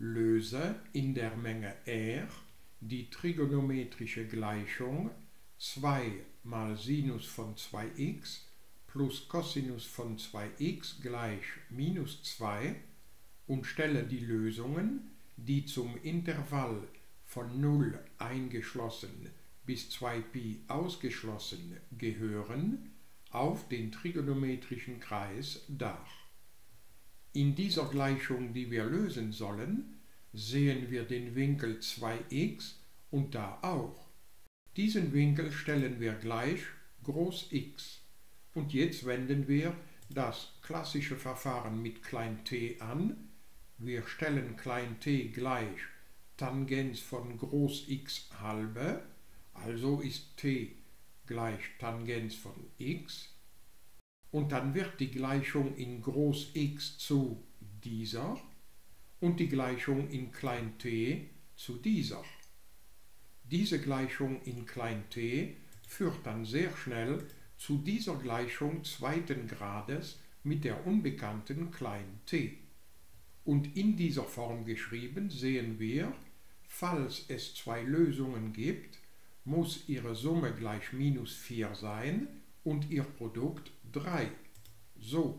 Löse in der Menge R die trigonometrische Gleichung 2 mal Sinus von 2x plus Cosinus von 2x gleich minus 2 und stelle die Lösungen, die zum Intervall von 0 eingeschlossen bis 2π ausgeschlossen gehören, auf den trigonometrischen Kreis dar. In dieser Gleichung, die wir lösen sollen, sehen wir den Winkel 2x und da auch. Diesen Winkel stellen wir gleich Groß X. Und jetzt wenden wir das klassische Verfahren mit klein t an. Wir stellen klein t gleich Tangens von Groß X halbe, also ist t gleich Tangens von x. Und dann wird die Gleichung in Groß X zu dieser und die Gleichung in klein t zu dieser. Diese Gleichung in klein t führt dann sehr schnell zu dieser Gleichung zweiten Grades mit der unbekannten klein t. Und in dieser Form geschrieben sehen wir, falls es zwei Lösungen gibt, muss ihre Summe gleich minus 4 sein und ihr Produkt 3. So.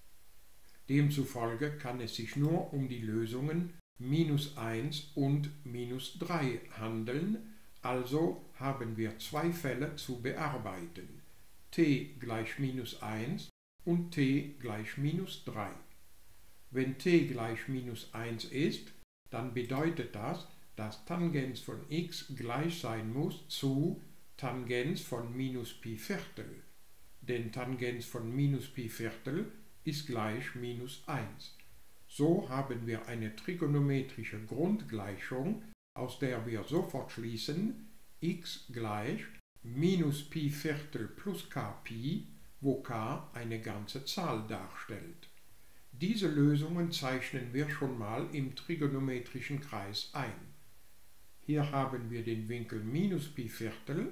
Demzufolge kann es sich nur um die Lösungen minus 1 und minus 3 handeln, also haben wir zwei Fälle zu bearbeiten, t gleich minus 1 und t gleich minus 3. Wenn t gleich minus 1 ist, dann bedeutet das, dass Tangens von x gleich sein muss zu Tangens von minus π Viertel, denn Tangens von minus π Viertel ist gleich minus 1. So haben wir eine trigonometrische Grundgleichung, aus der wir sofort schließen, x gleich minus π Viertel plus kπ, wo k eine ganze Zahl darstellt. Diese Lösungen zeichnen wir schon mal im trigonometrischen Kreis ein. Hier haben wir den Winkel minus π Viertel,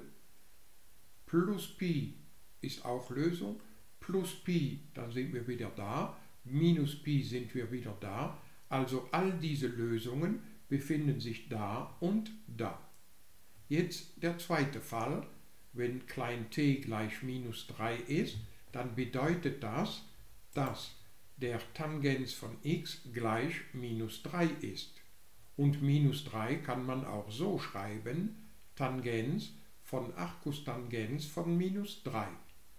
plus π ist auch Lösung, plus π, dann sind wir wieder da, minus π sind wir wieder da, also all diese Lösungen befinden sich da und da. Jetzt der zweite Fall, wenn klein t gleich minus 3 ist, dann bedeutet das, dass der Tangens von x gleich minus 3 ist. Und minus 3 kann man auch so schreiben, Tangens von Arcus-Tangens von minus 3.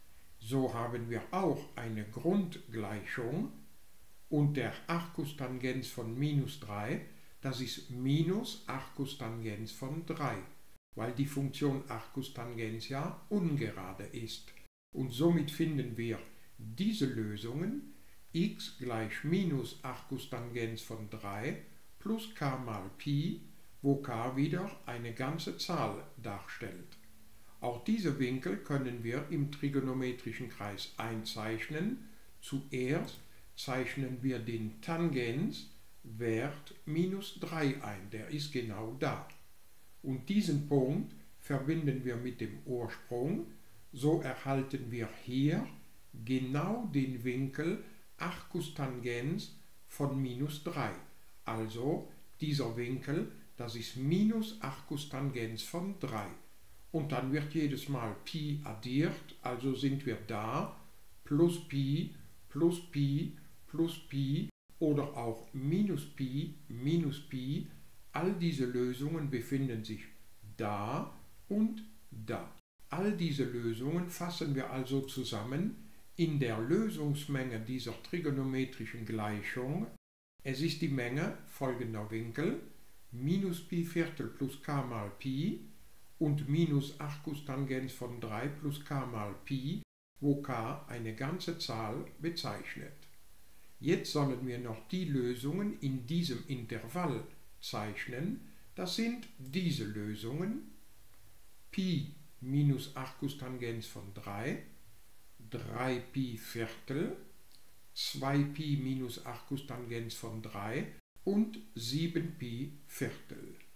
So haben wir auch eine Grundgleichung und der Arcus-Tangens von minus 3, das ist minus Arcus-Tangens von 3, weil die Funktion Arcus-Tangens ja ungerade ist. Und somit finden wir diese Lösungen, x gleich minus Arcus-Tangens von 3 plus k mal π, wo k wieder eine ganze Zahl darstellt. Auch diese Winkel können wir im trigonometrischen Kreis einzeichnen. Zuerst zeichnen wir den Tangens Wert minus 3 ein, der ist genau da. Und diesen Punkt verbinden wir mit dem Ursprung, so erhalten wir hier genau den Winkel Arcus-Tangens von minus 3. Also dieser Winkel, das ist minus Arcus-Tangens von 3. Und dann wird jedes Mal π addiert, also sind wir da, plus π, plus π, plus π oder auch minus π, minus π. All diese Lösungen befinden sich da und da. All diese Lösungen fassen wir also zusammen in der Lösungsmenge dieser trigonometrischen Gleichung. Es ist die Menge folgender Winkel, minus π Viertel plus k mal π und minus Arcus-Tangens von 3 plus k mal π, wo k eine ganze Zahl bezeichnet. Jetzt sollen wir noch die Lösungen in diesem Intervall zeichnen. Das sind diese Lösungen, π minus Arcus-Tangens von 3, 3π Viertel, 2π minus Arcus-Tangens von 3 und 7π Viertel.